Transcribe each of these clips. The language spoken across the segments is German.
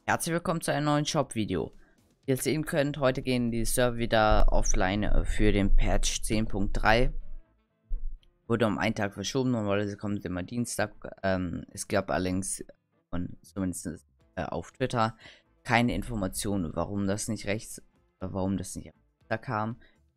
Herzlich willkommen zu einem neuen Shop-Video. Wie ihr sehen könnt, heute gehen die Server wieder offline für den Patch 10.3. Wurde um einen Tag verschoben, normalerweise kommt immer Dienstag. Es gab allerdings, zumindest auf Twitter, keine Informationen, warum das nicht warum das nicht am Dienstag kam.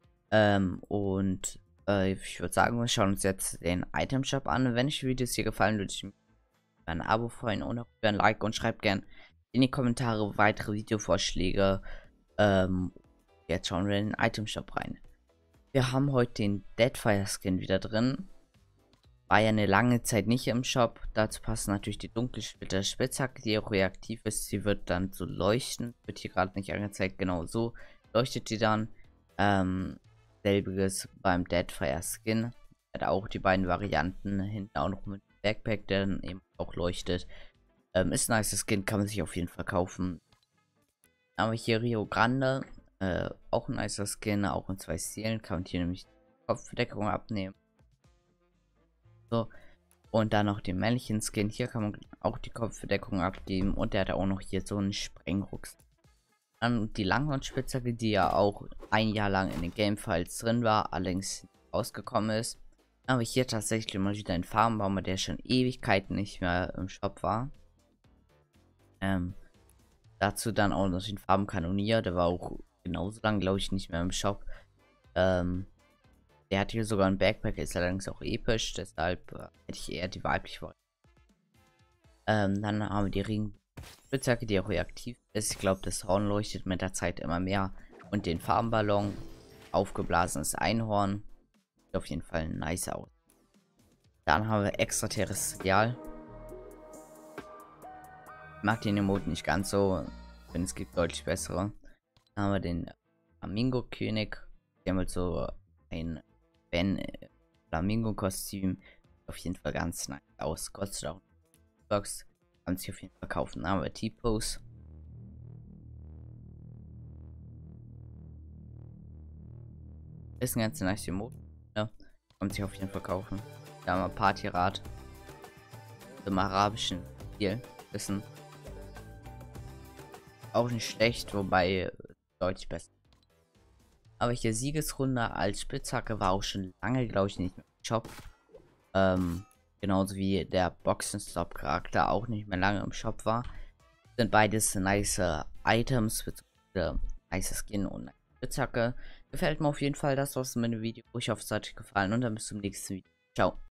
Ich würde sagen, wir schauen uns jetzt den Item Shop an. Wenn euch die Videos hier gefallen, würde ich mich über ein Abo freuen und auch über ein Like, und schreibt gerne in die Kommentare weitere Videovorschläge. Jetzt schauen wir in den Item Shop rein. Wir haben heute den Deadfire Skin wieder drin. War ja eine lange Zeit nicht im Shop. Dazu passen natürlich die Dunkelsplitter Spitzhacke, die auch reaktiv ist. Sie wird dann so leuchten. Wird hier gerade nicht angezeigt. Genau so leuchtet die dann. Selbiges beim Deadfire Skin. Hat auch die beiden Varianten. Hinten auch noch mit Backpack, der dann eben auch leuchtet. Ist ein nice Skin, kann man sich auf jeden Fall kaufen. Dann haben wir hier Rio Grande. Auch ein nicer Skin, auch in 2 Stilen. Kann man hier nämlich die Kopfbedeckung abnehmen. So. Und dann noch den männlichen Skin. Hier kann man auch die Kopfbedeckung abgeben. Und der hat auch noch hier so einen Sprengrucksack. Dann die Langhornspitzhacke, die ja auch ein Jahr lang in den Gamefiles drin war, allerdings rausgekommen ist. Dann habe ich hier tatsächlich mal wieder einen Farbenbaum, der schon Ewigkeiten nicht mehr im Shop war. Dazu dann auch noch den Farbenkanonier, der war auch genauso lang, glaube ich, nicht mehr im Shop. Der hat hier sogar ein Backpack, ist allerdings auch episch, deshalb hätte ich eher die weibliche Wahl. Dann haben wir die Ringspitzhacke, die auch reaktiv ist. Ich glaube, das Horn leuchtet mit der Zeit immer mehr. Und den Farbenballon, aufgeblasenes Einhorn. Sieht auf jeden Fall nice aus. Dann haben wir extraterrestrial. Ich mag den Emote nicht ganz so, denn es gibt deutlich bessere. Dann haben wir den Flamingo-König. Der mit so ein Flamingo-Kostüm. Auf jeden Fall ganz nice aus. Kostet auch eine Box. Kann sich auf jeden Fall kaufen. Dann haben wir T-Pose. Ist ein ganz nice Emote. Ja, kann sich auf jeden Fall kaufen. Da haben wir Partyrad. Im arabischen Stil. Wissen. Auch nicht schlecht, wobei deutlich besser. Aber hier Siegesrunde als Spitzhacke war auch schon lange, glaube ich, nicht mehr im Shop. Genauso wie der Boxenstopp-Charakter auch nicht mehr lange im Shop war. Sind beides nice Items, nice Skin und nice Spitzhacke. Gefällt mir auf jeden Fall das aus meinem Video. Ich hoffe, es hat euch gefallen und dann bis zum nächsten Video. Ciao.